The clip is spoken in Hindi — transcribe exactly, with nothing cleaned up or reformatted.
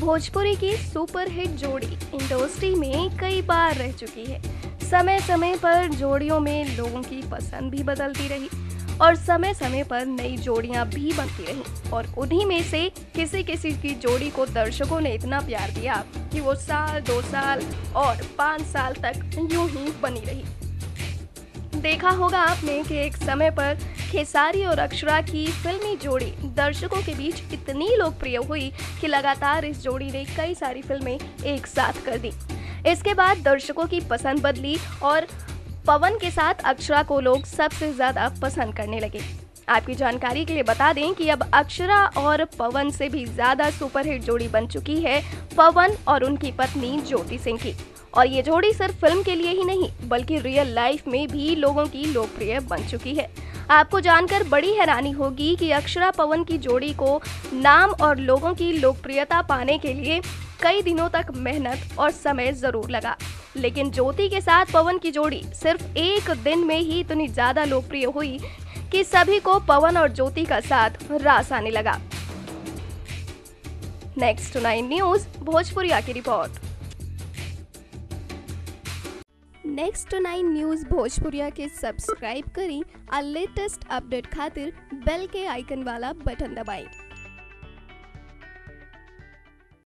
भोजपुरी की सुपरहिट जोड़ी इंडस्ट्री में कई बार रह चुकी है। समय समय पर जोड़ियों में लोगों की पसंद भी बदलती रही और समय समय पर नई जोड़ियां भी बनती रहीं और उन्हीं में से किसी किसी की जोड़ी को दर्शकों ने इतना प्यार दिया कि वो साल दो साल और पाँच साल तक यूं ही बनी रही। देखा होगा आपने कि एक समय पर खेसारी और अक्षरा की फिल्मी जोड़ी दर्शकों के बीच इतनी लोकप्रिय हुई कि लगातार इस जोड़ी ने कई सारी फिल्में एक साथ कर दी। इसके बाद दर्शकों की पसंद बदली और पवन के साथ अक्षरा को लोग सबसे ज्यादा पसंद करने लगे। आपकी जानकारी के लिए बता दें कि अब अक्षरा और पवन से भी ज्यादा सुपरहिट जोड़ी बन चुकी है पवन और उनकी पत्नी ज्योति सिंह की। और ये जोड़ी सिर्फ फिल्म के लिए ही नहीं बल्कि रियल लाइफ में भी लोगों की लोकप्रिय बन चुकी है। आपको जानकर बड़ी हैरानी होगी कि अक्षरा पवन की जोड़ी को नाम और लोगों की लोकप्रियता पाने के लिए कई दिनों तक मेहनत और समय जरूर लगा, लेकिन ज्योति के साथ पवन की जोड़ी सिर्फ एक दिन में ही इतनी ज्यादा लोकप्रिय हुई कि सभी को पवन और ज्योति का साथ रास आने लगा। नेक्स्ट नाइन न्यूज भोजपुरिया की रिपोर्ट। नेक्स्ट नाइन न्यूज़ भोजपुरिया के सब्सक्राइब करें और लेटेस्ट अपडेट खातिर बेल के आइकन वाला बटन दबाएं।